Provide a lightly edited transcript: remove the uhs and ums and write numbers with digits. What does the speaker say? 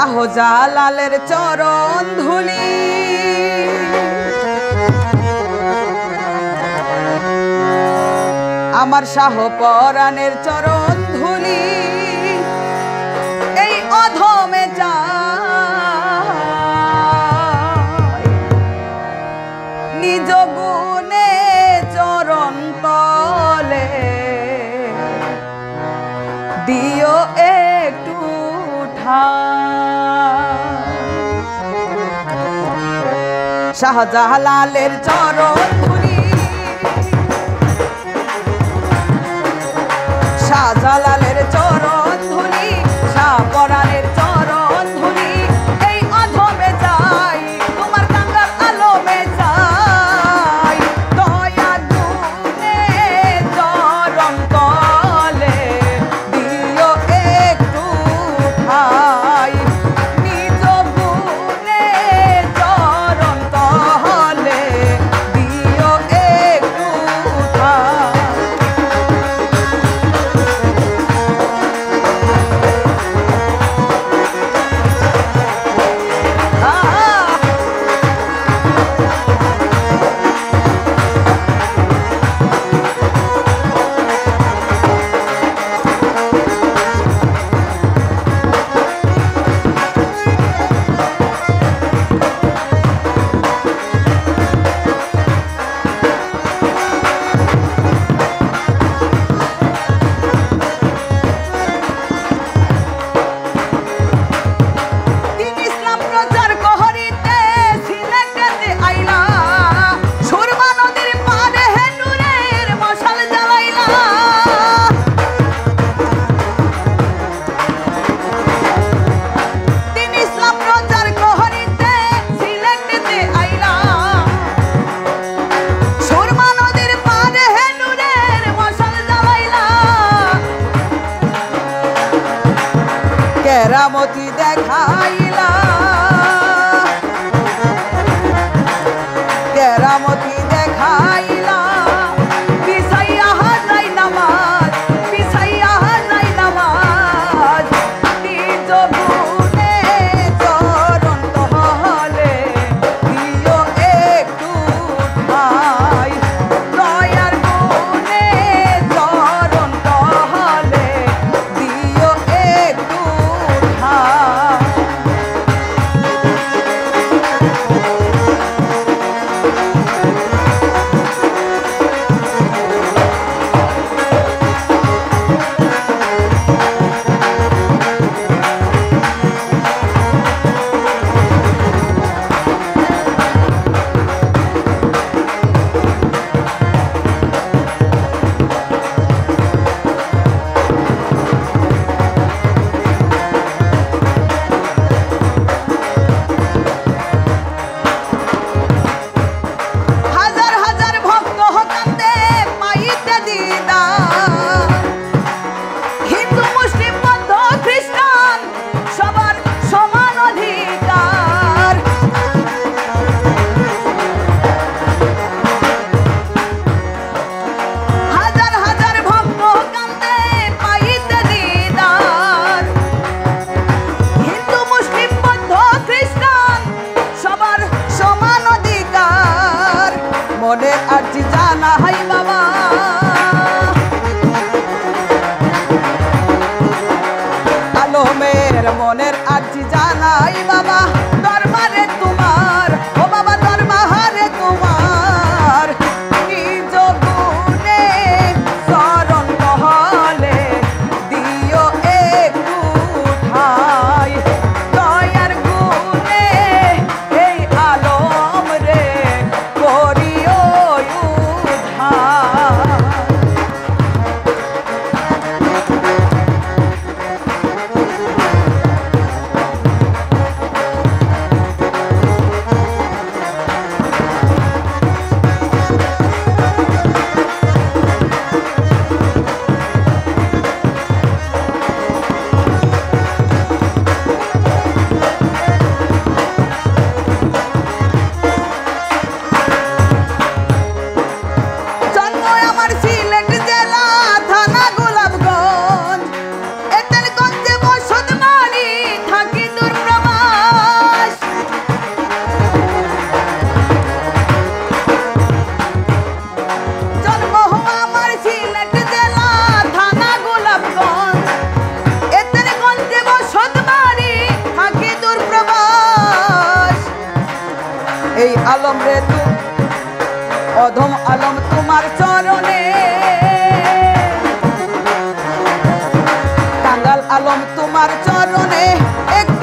শাহজালালের চরণ ধুলি আমার শাহ পরাণের চরণ ধুলি এই অধমে যায় নিজ গুণে চরণ তলে দিও একটু শাহজালালের চরণ ধুলি শাহজালালের চরণ ধুলি শাহ পরাণের চরণ ধুলি এই অধমে যাই তোমার কাঙ্গাল আলমে যাই দয়া গুণে চরণ তলে দিও একটু ঠাই নিজ গুণে চরণ তলে দিও একটু ঠাই কেরামতি দেখাইলা কেরামতি দেখাইলা পিছাইয়া যাই নামাজ পিছাইয়া যাই নামাজ নিজ গুণে চরণ তলে দিও একটু ঠাই দয়ার গুণে চরণ তলে দিও একটু মনের আর্জি জানা হাই বাবা আলমের মনের আর্জি জানাই বাবা দরবারে তোমার ও বাবা দরবারে তোমার নিজ গুণে চরণ তলে দিও একটু ঠাই দয়ার গুণে এই আলম রে করিও এই আলম রে তু অধম আলম তোমার চরণে কাঙ্গাল আলম তোমার চরণে একটু